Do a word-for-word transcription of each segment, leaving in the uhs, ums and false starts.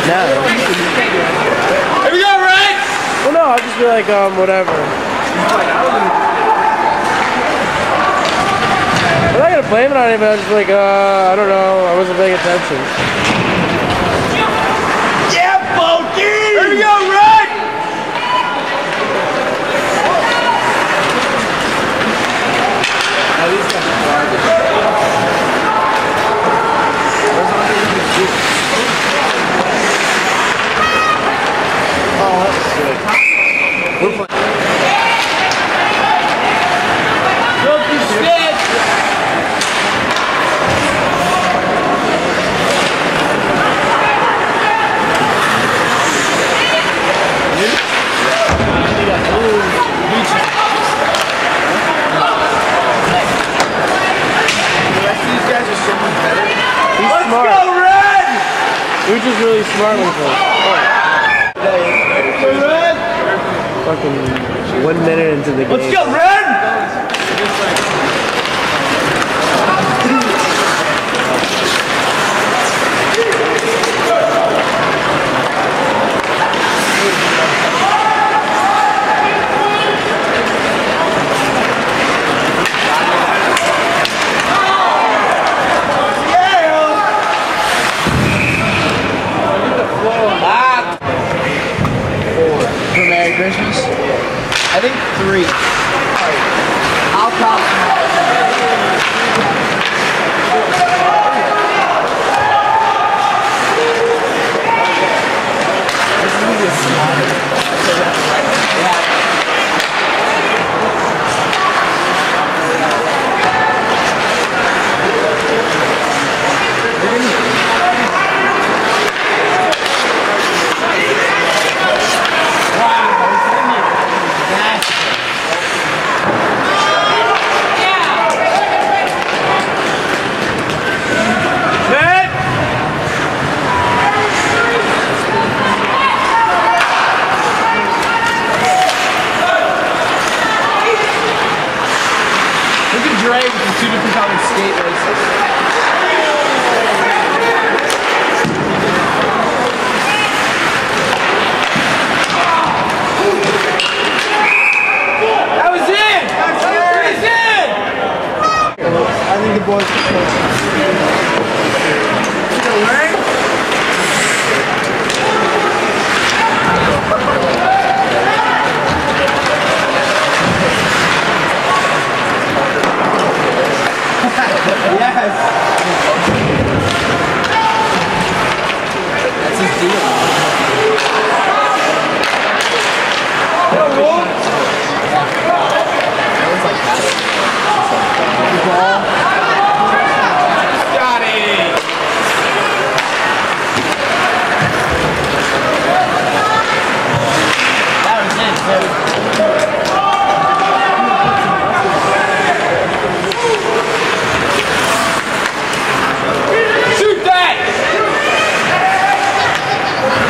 No. Here we go, Red! Well, no, I'll just be like, um, whatever. I'm not gonna blame it on anybody. I was just like, uh, I don't know. I wasn't paying attention. Yeah, Bogey! Here we go, Red! Oh, that's good. We're playing. We're just really smart with us. Oh. Red! Fucking one minute into the game. Let's go, Red! Merry Christmas. I think three. I'll call. Dre with the two different colored skate races. That was in! That was in! I think the boys can Yes! That's his deal. Got it! That was it, too. Shoot that!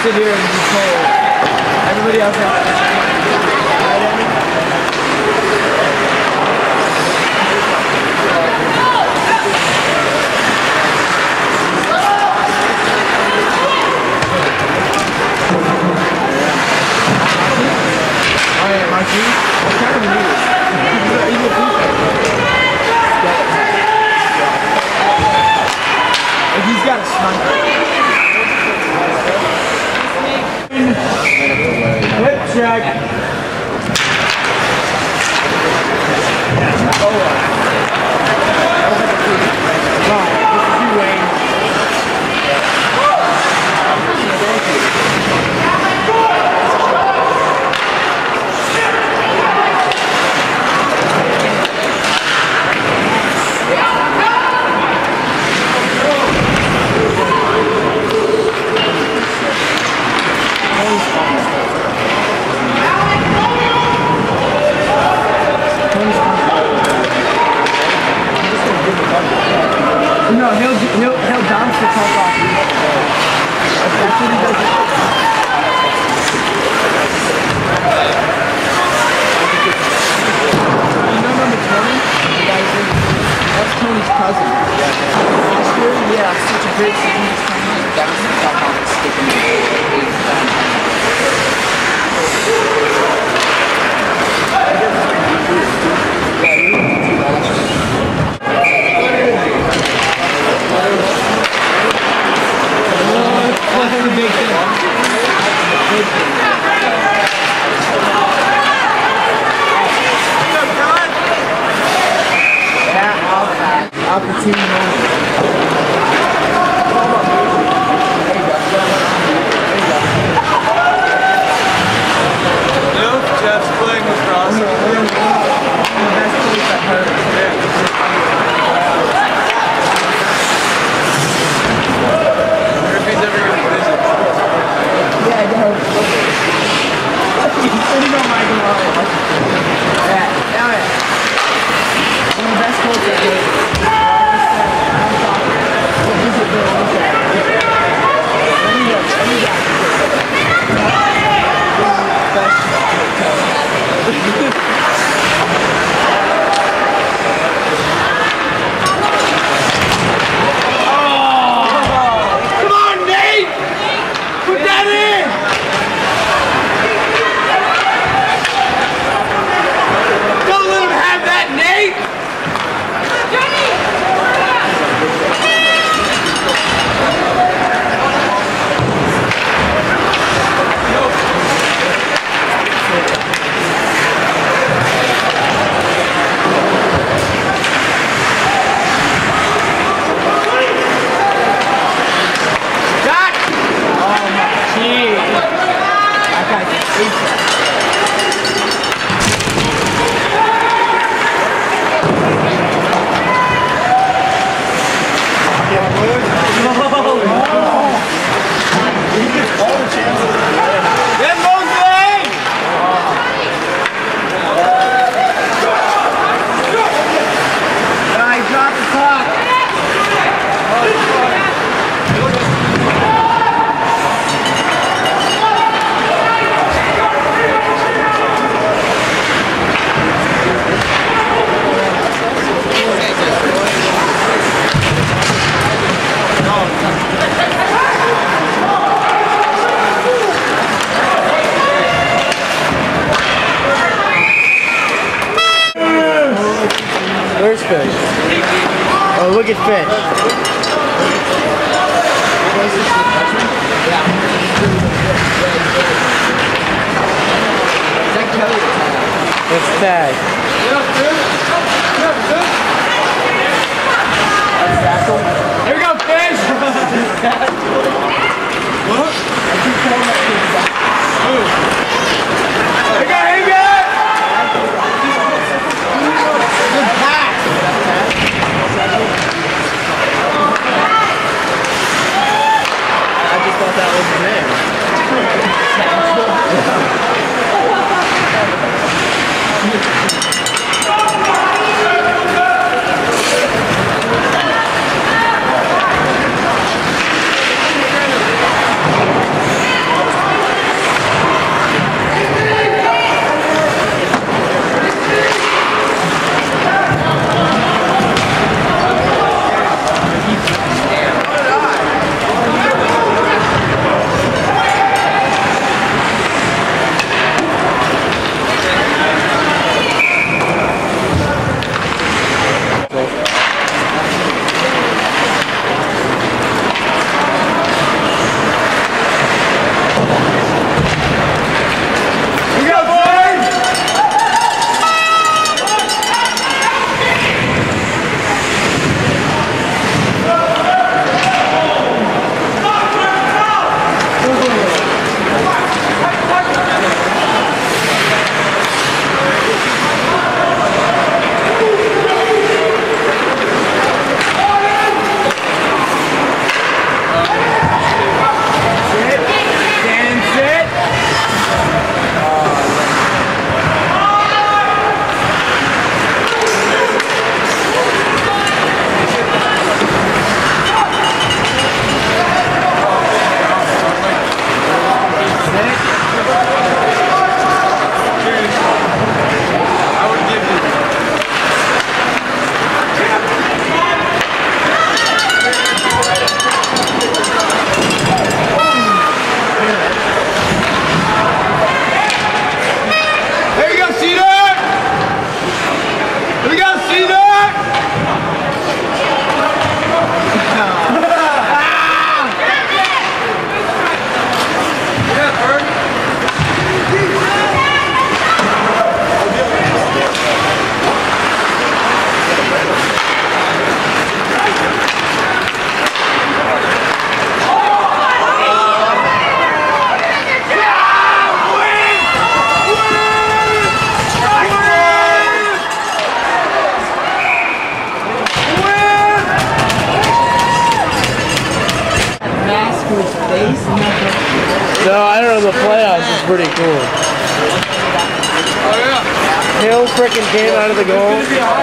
sit here and be told. Everybody else has to right, Andy? Oh yeah, Marquis? What kind of news? He's a like he's got a sniper. Hip check. Oh, come on, this is you, Wayne. No, he'll he'll he'll bounce the puck off you. That's what he does. You know number twenty? The guy's in. That's Tony's cousin. Last year, yeah, such a great season. Just kind of bouncing the puck off and sticking it eight down. That's the big thing. Big thing. Yeah, opportunity moment. Jeff's playing with Ross. The best place I've heard. If he's ever going to visit. Yeah, I know. He's sitting on my garage. Yeah, yeah, yeah. One of the best quotes I heard. I'm talking. What is it, Bill? What's that? Let me look. Let me go. Best Where's Fish? Oh, look at Fish. It's Tag. Here we go, Fish! What? Here we go, here we go! I just thought that was his name. out of the playoffs is pretty cool. Oh yeah. Hill freaking came out of the goal.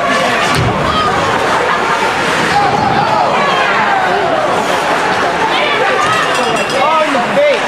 Oh, in the face.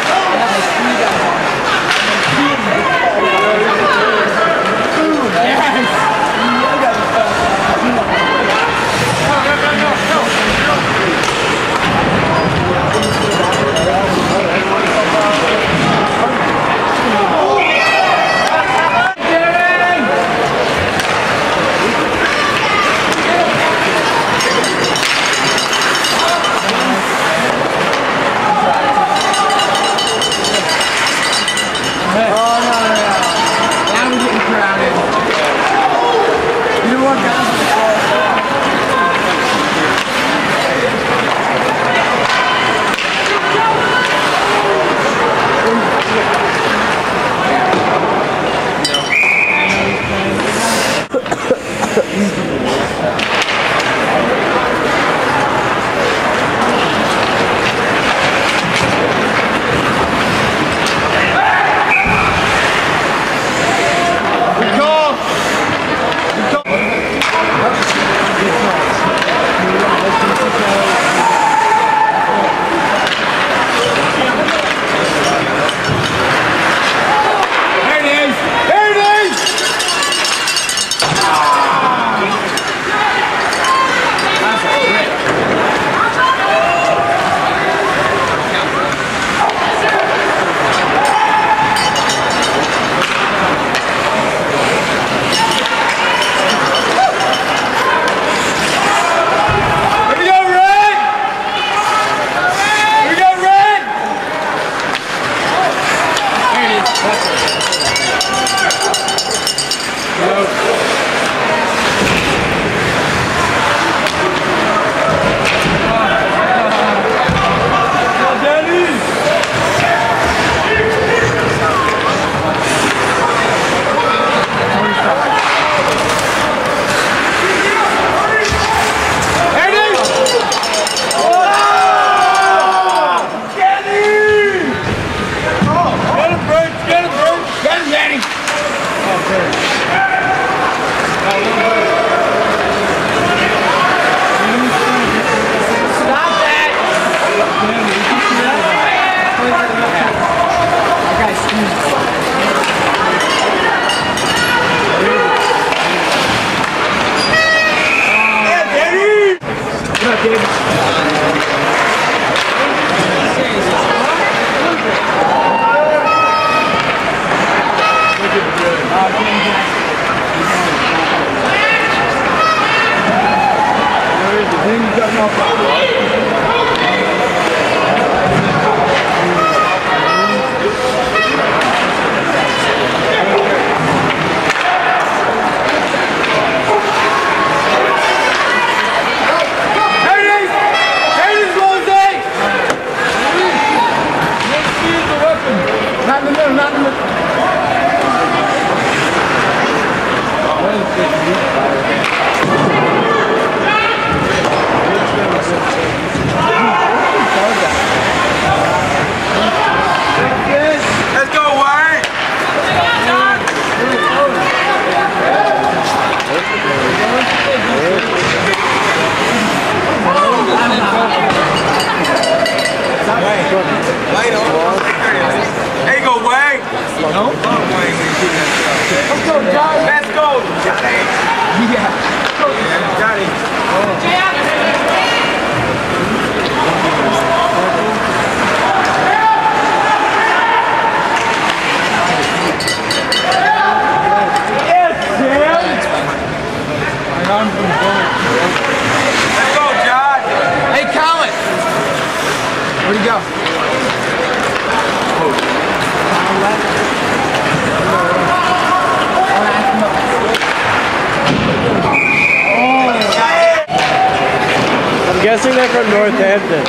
Guessing they're from Northampton.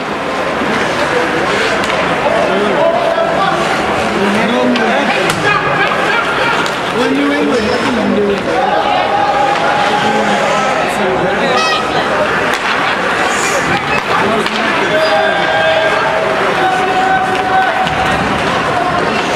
We're New England. We're New England.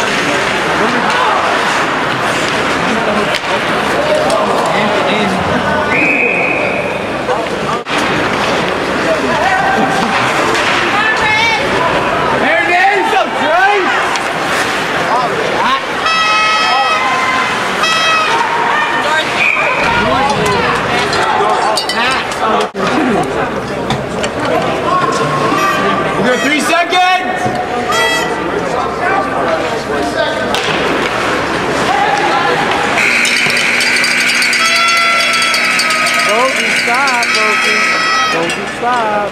You got three seconds! Bogey, stop, Bogey. Bogey, stop.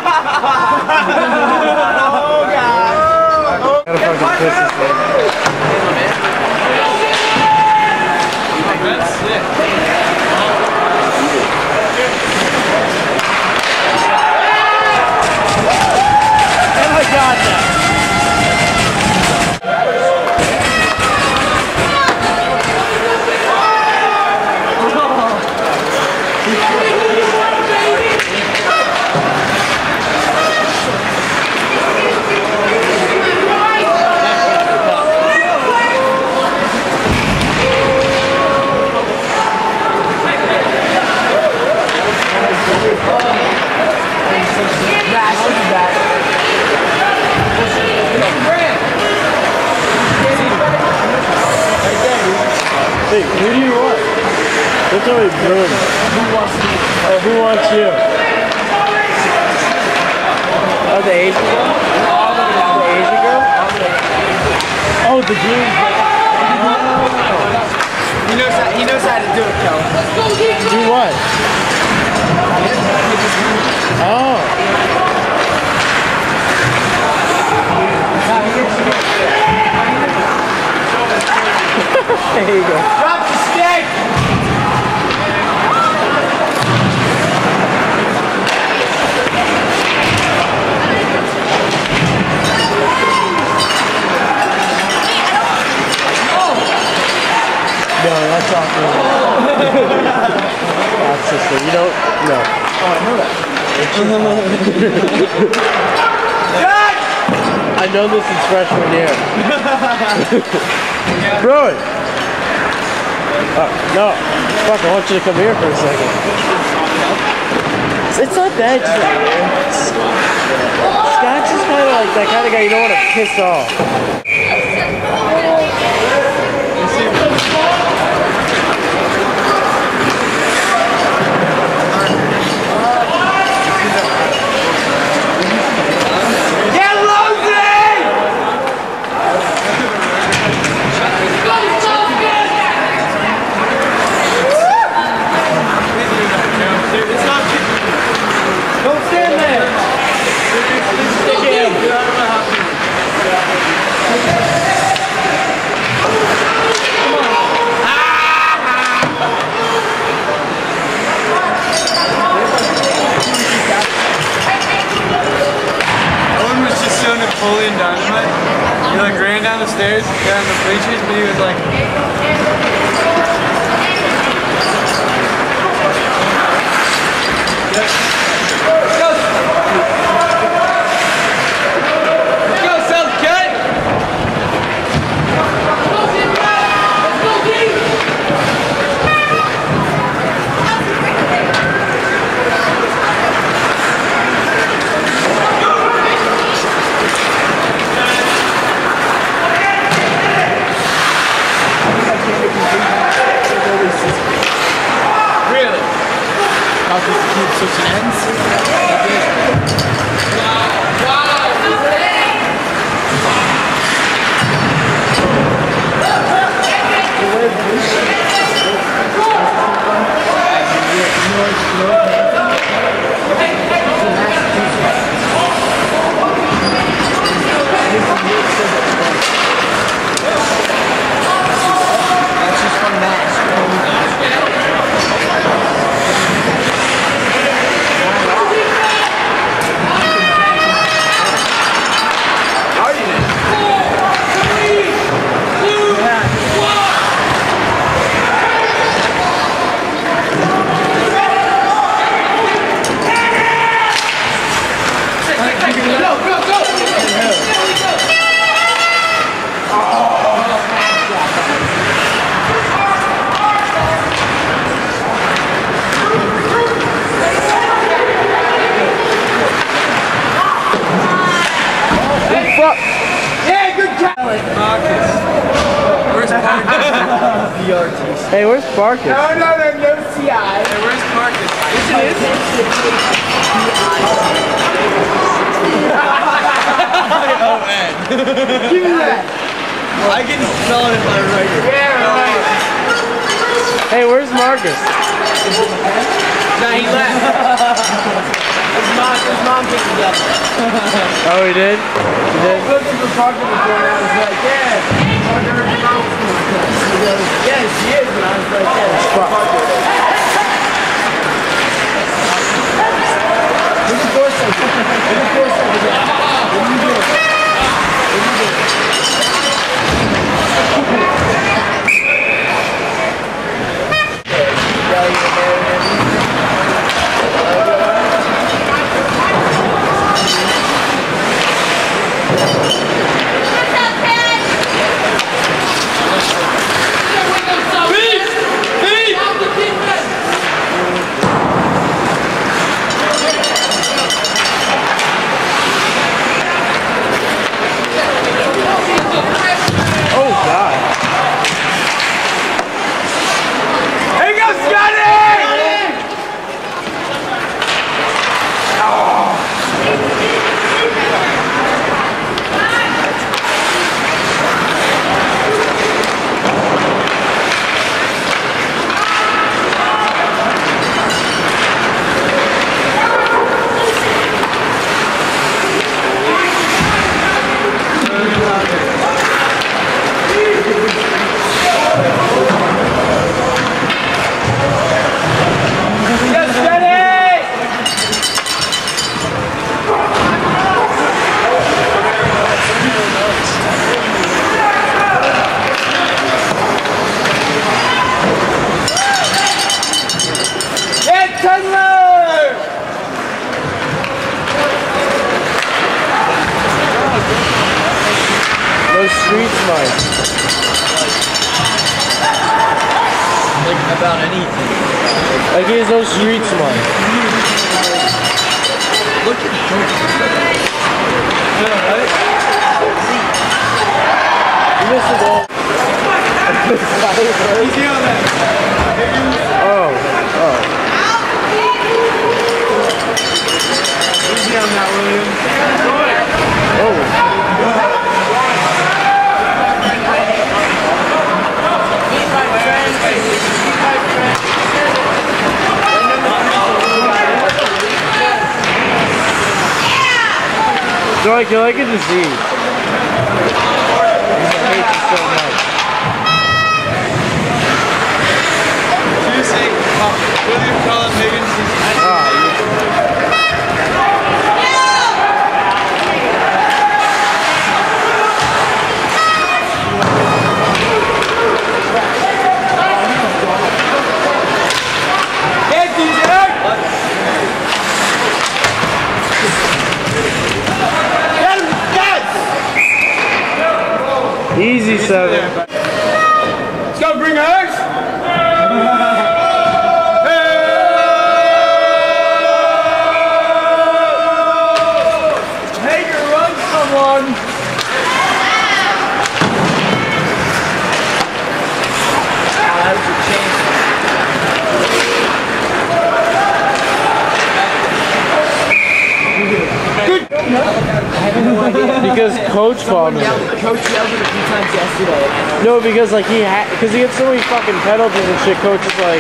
Oh, God. Gotta fucking piss this thing. That's sick. And I got that. Hey, who do you want? That's always ruined. Who wants me? Oh, who wants you? Oh, the Asian girl? The Asian girl? Oh, the green girl. He knows how, he knows how to do it, Kel. Do what? Oh. There you go. Drop the stick! No, that's awkward. That's sister. You don't. No. Oh, I know that. Good! I know this is freshman year. Throw it. Uh, no. Fuck, I want you to come here for a second. It's not that just like Scott's just kind of like that kind of guy you don't want to piss off. Get lousy! Don't stand there! Stick him! Owen was just so Napoleon Dynamite. He like ran down the stairs, down the bleachers, but he was like... Let's go! Let's go, South Cut! Really? How does it keep switching ends? That's just from that. Fuck! Yeah, good catch! Marcus. Where's Marcus? V R T. Hey, where's Barkus? No, no, no, no C I. Hey, where's Marcus? Yes, it is. Give me that. I can spell it if I write it. Yeah, right. Hey, where's Marcus? Nah, he left. His mom, his mom picked me up. Oh, he did? He did? I looked at the Parker before and I was like, yeah. Parker, your mom's coming to us. He goes, yeah, she is. And I was like, yeah, Parker. Look at four seconds. Look at four seconds. What are you doing? What are you doing? Those street smarts. Like about anything. Like he has no street smarts. Look at You missed the ball. Easy on that. Oh, oh. Easy on that, William. Oh. So like you're like a disease. I hate you so much. Should you say uh, William Cullen Higgins? Ah, easy seven. Let's go, bring hers! Hager, run someone! Because coach fouled me. Coach yelled it a few times yesterday. No, because like he had, because he had so many fucking penalties and shit. Coach is like,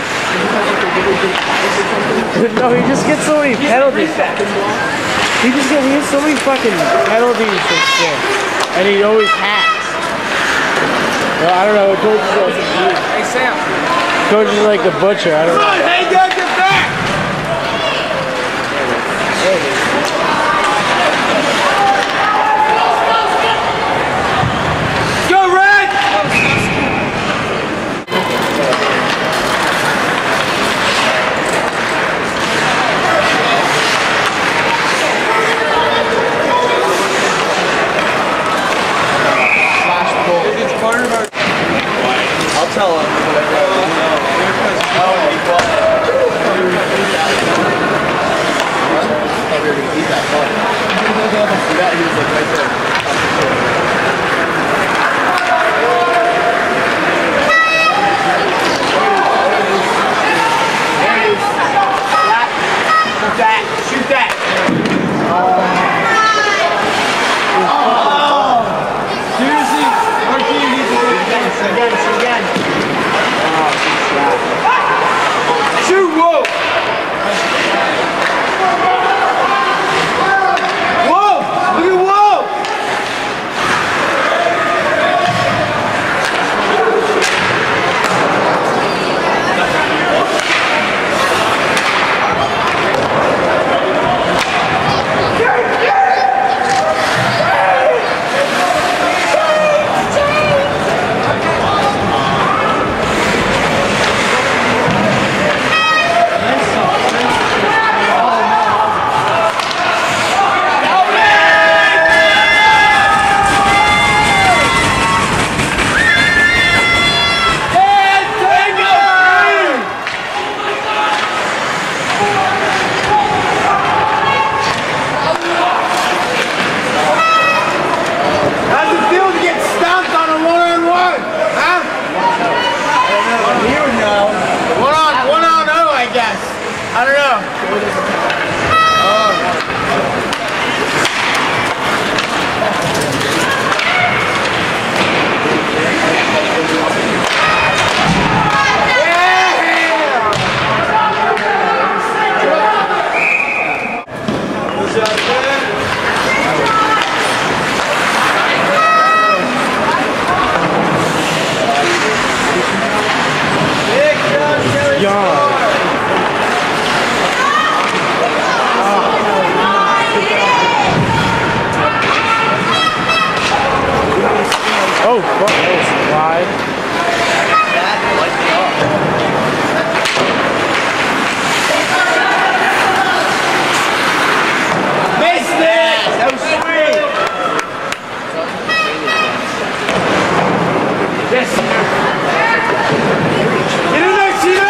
no, he just gets so many penalties. He just gets, he has so many fucking penalties and shit, and he always hacks. Well, I don't know. Coach is like, Hey, Sam. coach is like the butcher. I don't know. Hey, Doug, get back! I'll tell him. Shoot that! Shoot that! good. That lights it up. Missed it! That was sweet! Yes, sir. Get in there, Cheetah!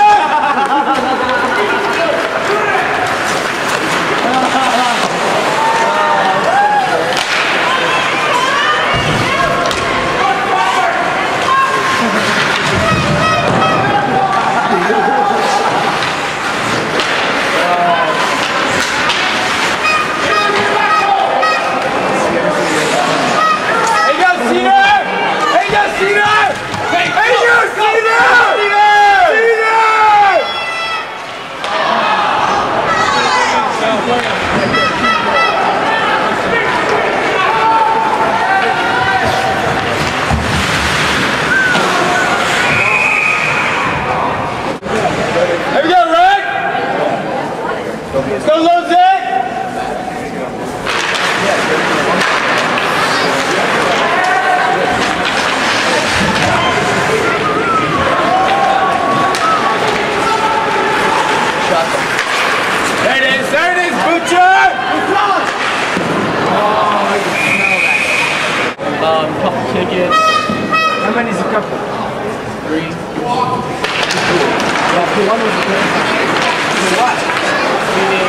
Um, couple tickets. How many's a couple? Three. Yeah, one was a good. What? Meeting,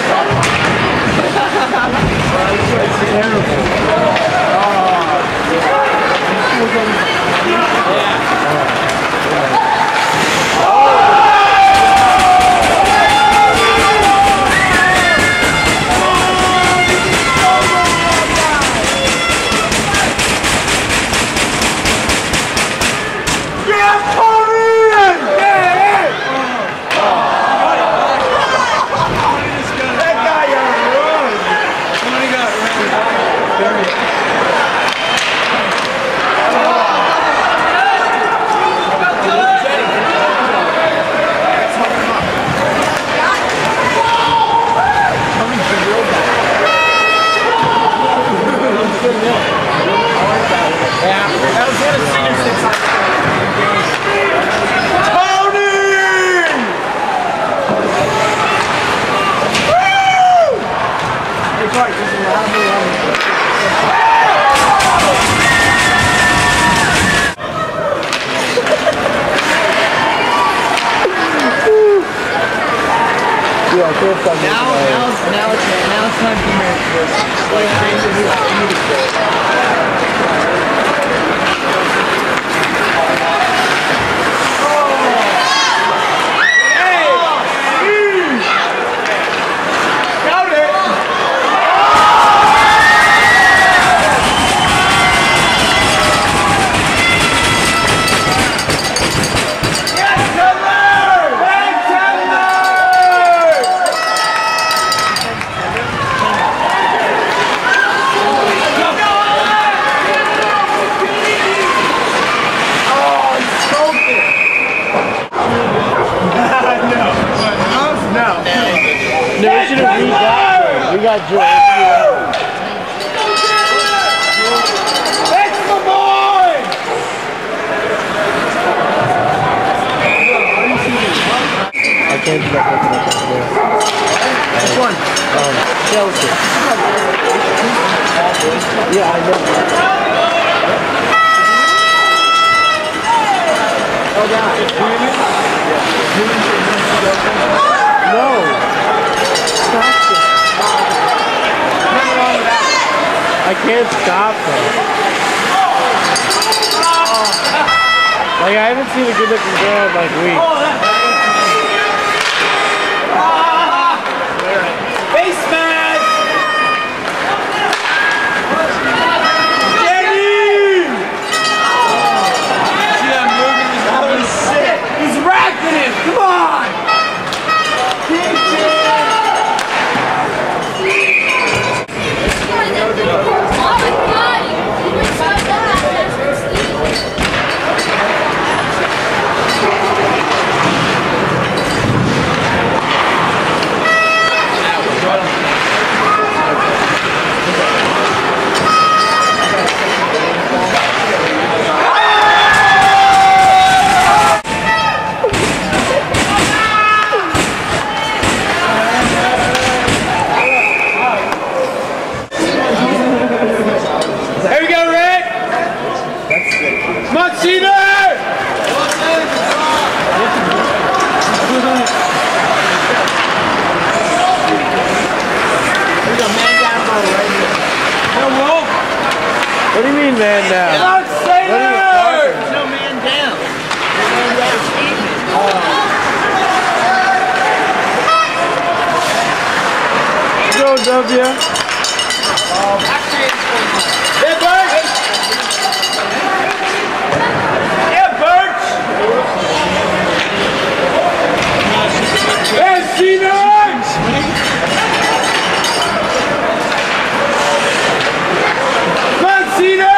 It's terrible. Yeah, I feel something. Now, now, it's, now, it's, now it's time for marriage. Like, No, we should have beat that. We got Joe. That's the boy! I can't stop looking at this. Which one? Um, Chelsea. Yeah, I know. Oh, God. No. Stop it. Nothing wrong with that. I can't stop them. Like, I haven't seen a good looking girl in like weeks. Face mask! Jenny! See that moving? That was sick. He's racking it. Come on! Oh my god! Monsignor! There's a man down by right here. No, Wolf. What do you mean, man, down? Monsignor! There's no man down. There's no man Go, W. Hey, Birch! Yeah, Birch! Hey, Stevens! Come on, Cena!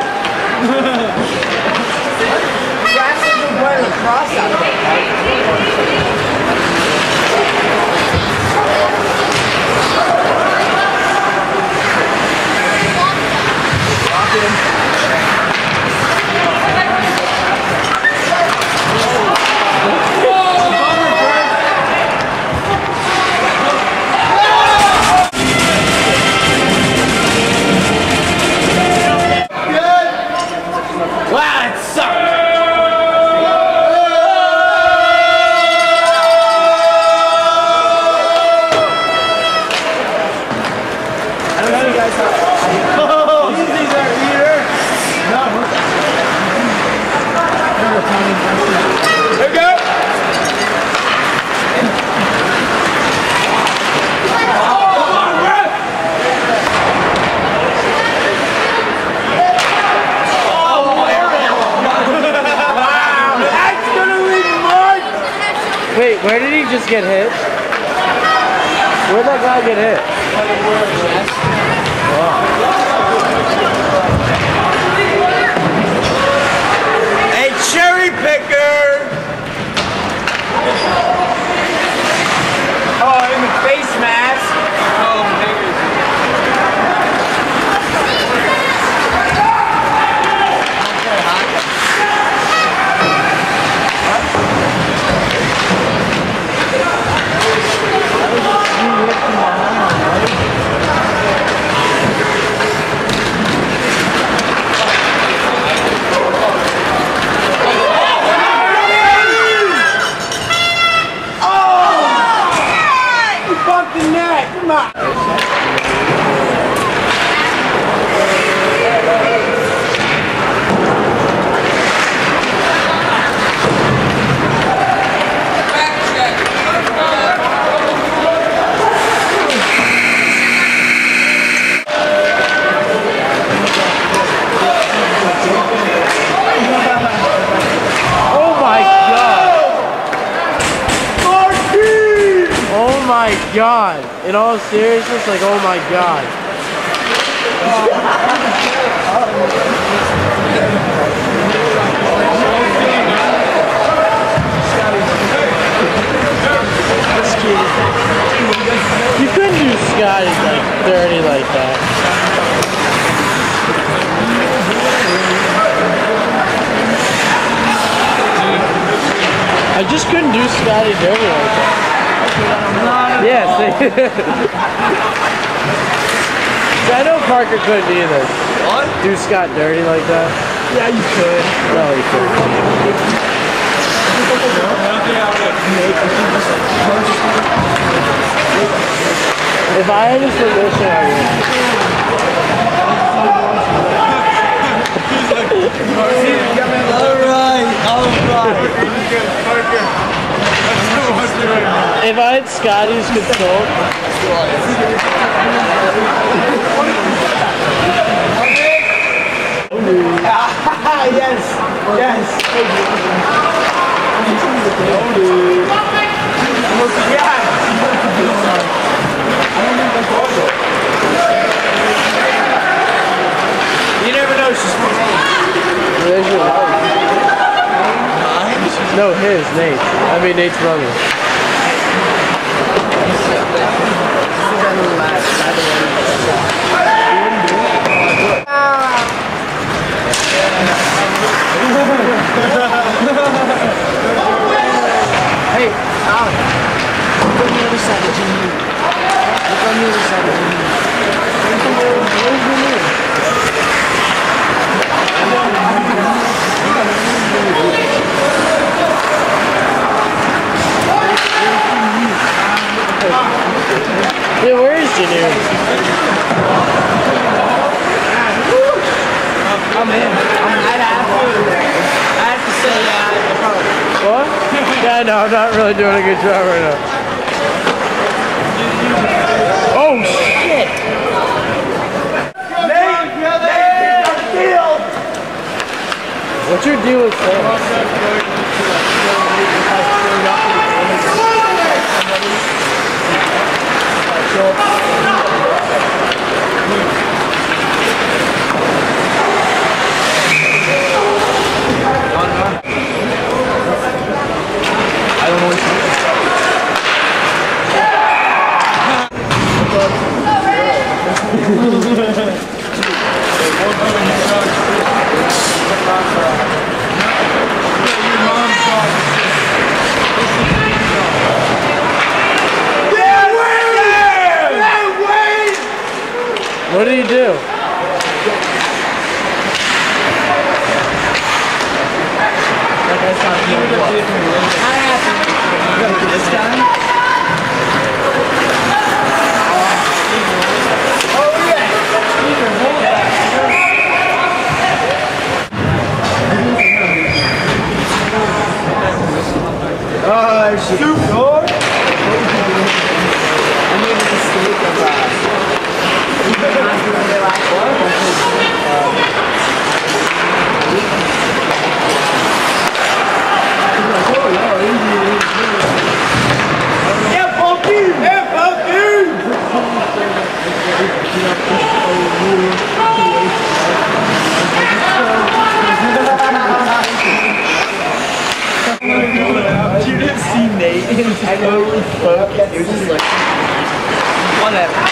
That's a good way to cross out there. Wait, where did he just get hit? Where'd that guy get hit? Hey, cherry picker! Oh, in the face mask. Oh, God, in all seriousness, like, oh my God. You couldn't do Scotty like dirty like that. I just couldn't do Scotty dirty like that. Yes. See, I know Parker couldn't either. What? Do Scott dirty like that. Yeah, you could. No, he couldn't. If I had his permission, I would. Alright, alright. If I had Scotty's control. Yes, yes. You never know, she's from There's your wife. No, his, Nate. I mean, Nate's brother. Hey, Alan. Look on the other side of Jimmy. Look on the other side of Jimmy. Where's Jimmy? I know, I'm not really doing a good job right now. Oh shit! What's your deal with that? I don't know what What do you do? Like I saw this guy? Oh, shoot, dog! I made a mistake of uh, even after the last Yeah, fuck you! Yeah, fuck you! You didn't see Nate. I totally focused. It was just like whatever.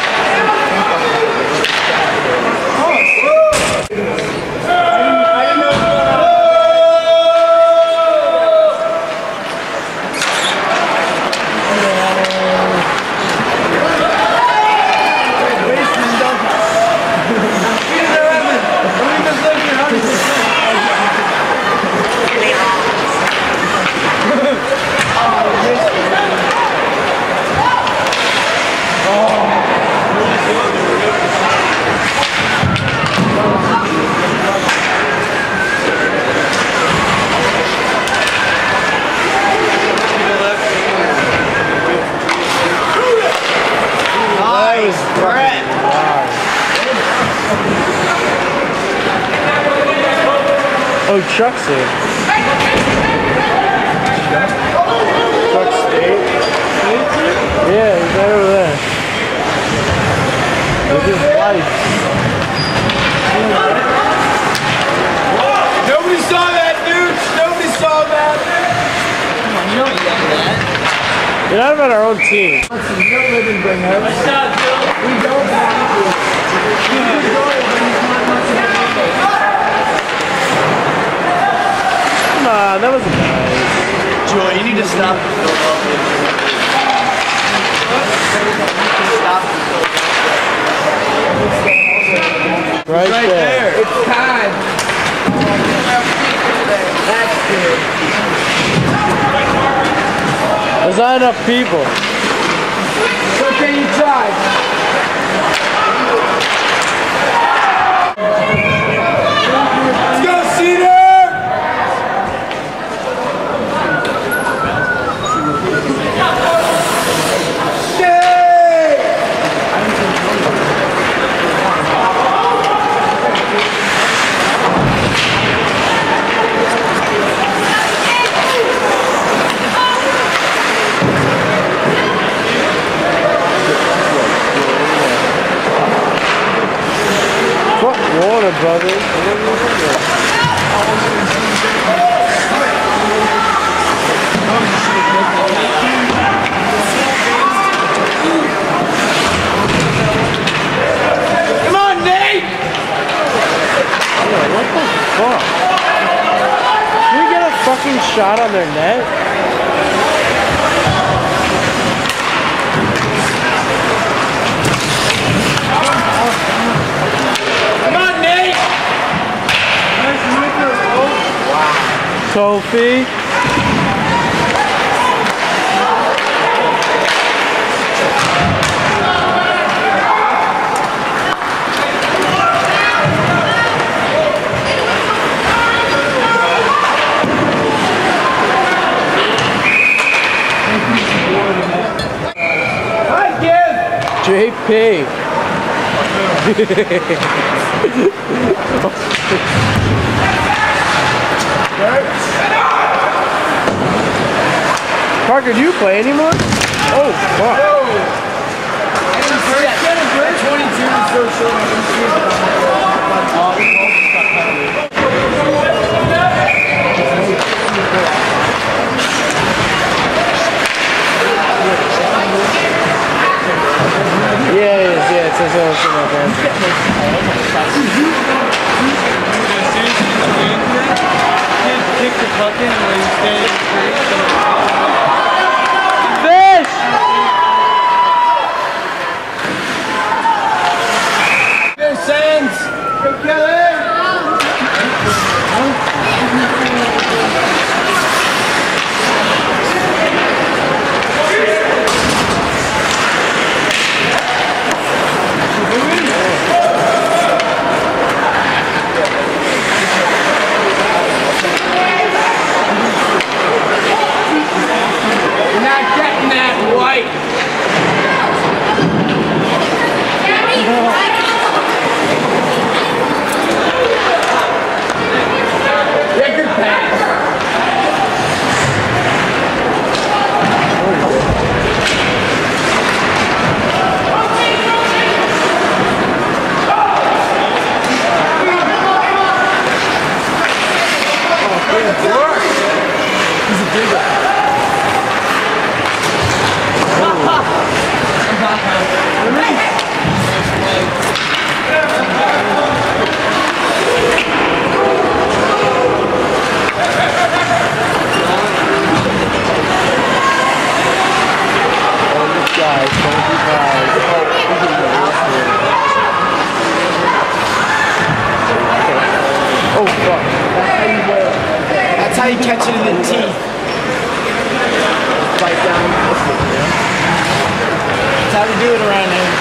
Oh, Chuck's here. Chuck State? Yeah, he's right over there. With his wife. Nobody saw that, dude! Nobody saw that! Come on, you don't yell that. You're not about our own team. Listen, you don't live in Brigham. We don't have to. You can go when he's not much of a Come on, that was nice. Joy, you need to stop the Philadelphia. Stop the Philadelphia. Right, Right there. there! It's time. That's good. There's not enough people. So can you try? Let's go, Cedar! Fuck water, brother. Come on, Nate! Yeah, what the fuck? Can we get a fucking shot on their net? Come on, Nate! Sophie. J P. Parker, do you play anymore? Oh, fuck. twenty-two is so short on Instagram. Yeah, it is. Yeah, it says oh, it's in my pants. Kick the puck in when you stay Fish! Fish Sands! Go Kelly! Oh, fuck. That's how you catch it in the teeth. Bite down. That's how we do it around here.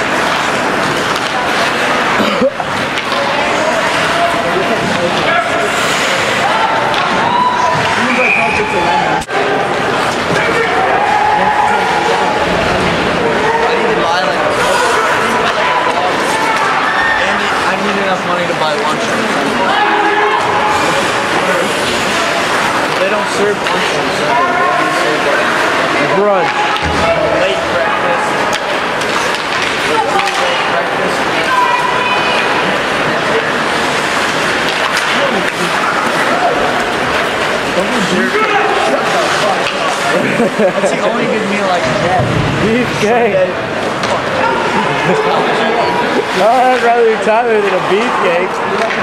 money to buy lunch. They don't serve lunch on Sunday. They do serve brunch. Late breakfast. Late breakfast. That's the only good meal I can get. Beefcake. I'd rather be Tyler than a beefcake.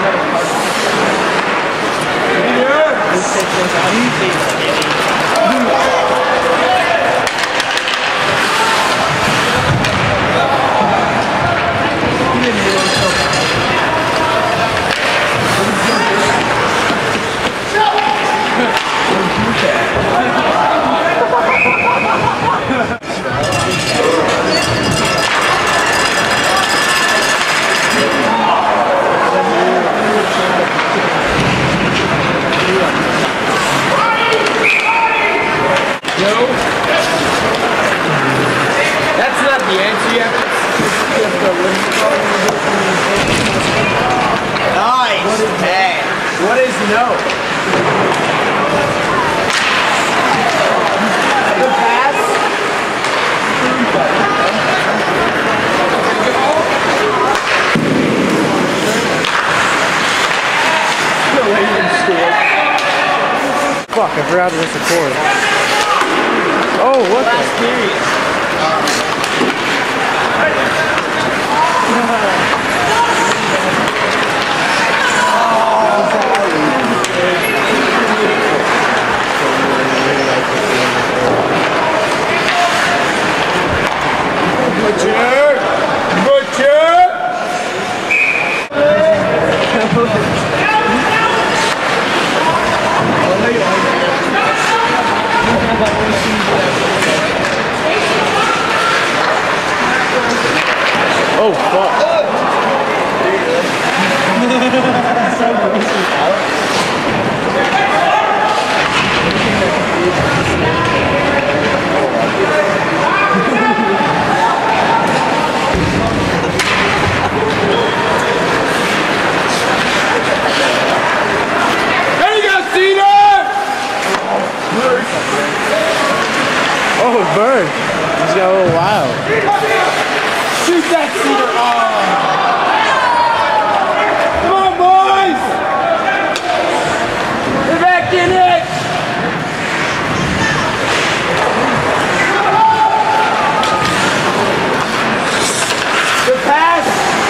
That's not the answer yet. Nice. What is that? What is no? The pass. Fuck, I forgot to miss the cord. Oh, what Last the? period. Butcher! Butcher! Oh, fuck. that cedar. Oh. Come on, boys. Get back in it. Good pass.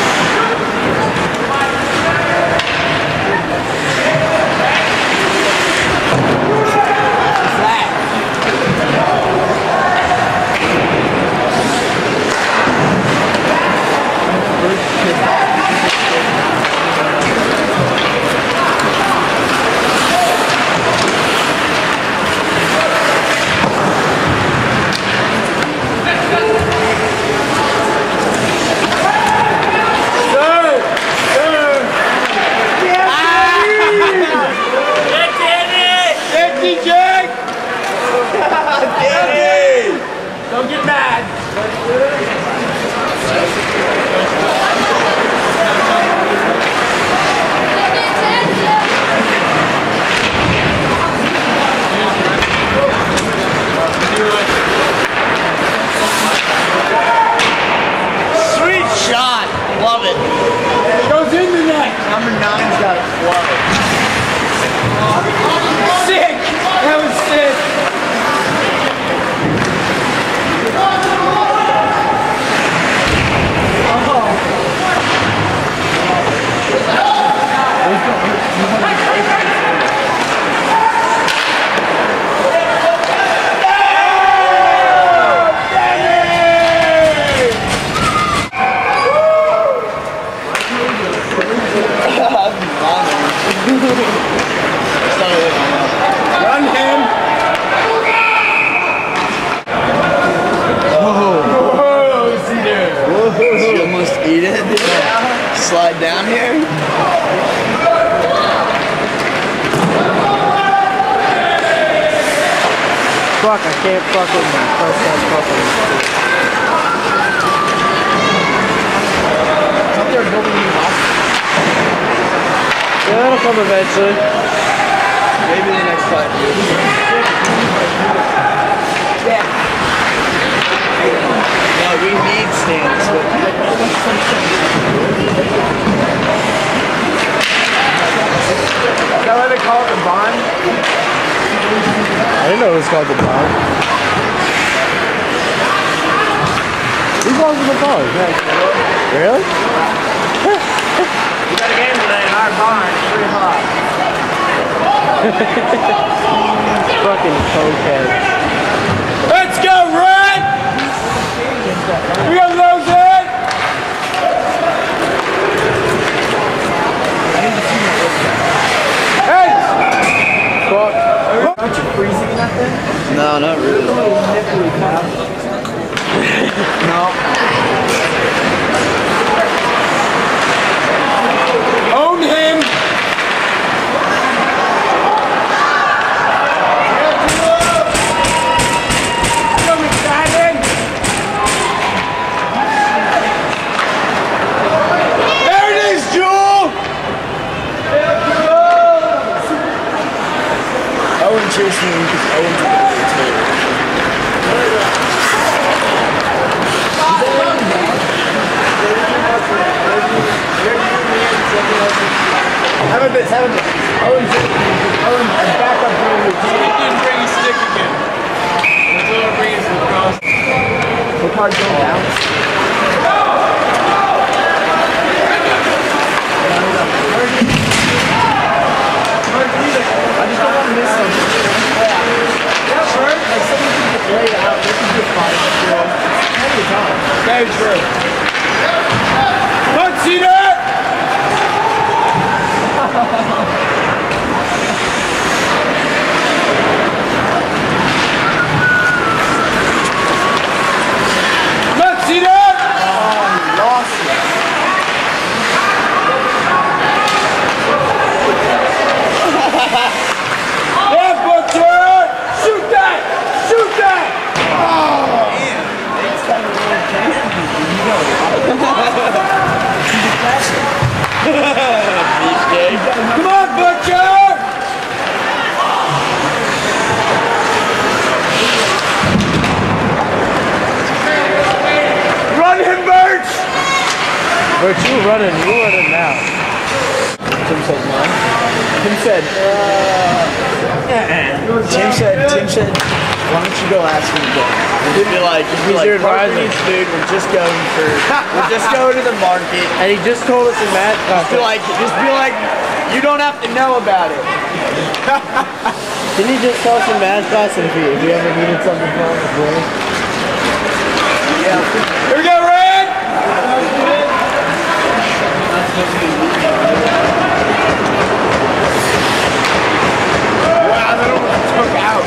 Don't get mad. Sweet shot. Love it. Goes in the net. Number nine's got it flow. Sick. That was sick. Run him! Whoa, Cedar! Did you almost eat it? Slide down here? Fuck, I can't fucking press that fucking. Up there building new houses. Yeah, that'll come eventually. Maybe the next five years. Yeah. No, we need stands. Is that why they call it the barn? I didn't know it was called the barn. Who calls it the barn? Really? We got a game today in our barn. It's pretty hot. Fucking cokehead. Let's go, Red! We got those in! Hey! Fuck. Aren't you freezing in that thing? No, not really. No. Own him! Come excited! There it is, Jewel! Owen chased me because Owen's a bit too. Have a bit, have a bit. Owen's Owen's back up doing the team. He didn't bring his stick again. Let's all bring his across. The card's going down. I just don't want to miss something. Yeah, sure. Like something can get laid out. This is just fine. Every time. Very true. Let's see that! Let's see that! Oh, lost it. Yeah, Butcher! Shoot that! Shoot that! Damn. It's kind of a little chance to be. You go. Bert, you were running. You were running now. Tim said no. Tim said, uh, Tim said, Tim said, why don't you go ask him again? And just be like, just be He's like, your Parker advisor. needs food, we're just going for, we're just going to the market. And he just told us in math class. Just be like, just be like, you don't have to know about it. Didn't he just tell us in math class if he, if he ever needed something from his brain? Yeah. Here we go, Red! Wow, that almost took out.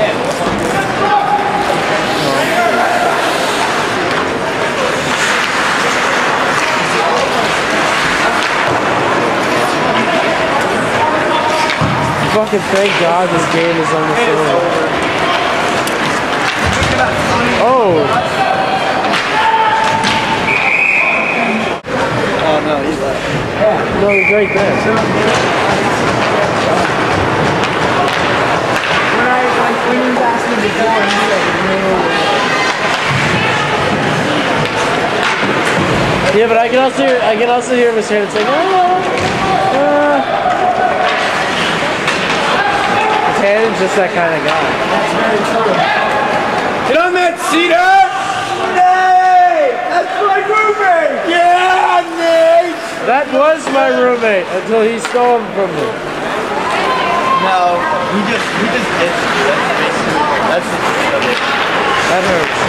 Fucking thank God this game is on the floor. Oh! Oh no, he's left. No, he's right there. When I, like, when he was asking before, he was like, no. Yeah, but I can also hear, I can also hear Miss Hannon saying, oh, uh. Hannon's just that kind of guy. That's very true. Get on that cedar! Nate! That's my roommate! Yeah, Nate! That was my roommate until he stole him from me. No, he just, he just did. That's basically, that's the truth of it. That hurts.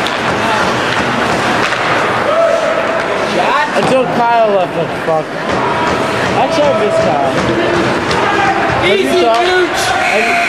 Shot? Until Kyle left the fuck. Actually, I miss Kyle. Easy, Have you talked- Gooch! have you-